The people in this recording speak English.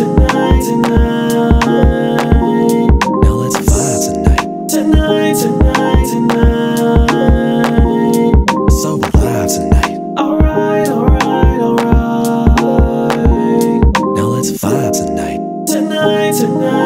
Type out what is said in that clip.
tonight, tonight. Now let's vibe tonight. Tonight, tonight, tonight. So alive tonight. Alright, alright, alright. Now let's vibe tonight. Tonight, tonight.